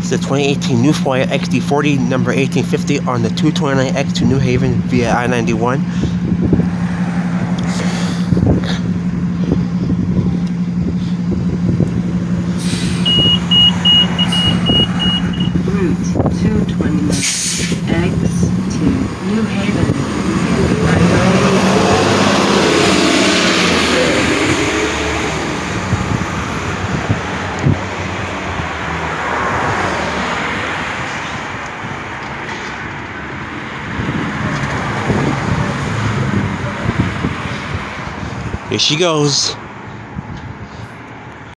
It's the 2018 New Flyer XD40, number 1850, on the 229X to New Haven via I-91. Route 229X to New Haven. Here she goes.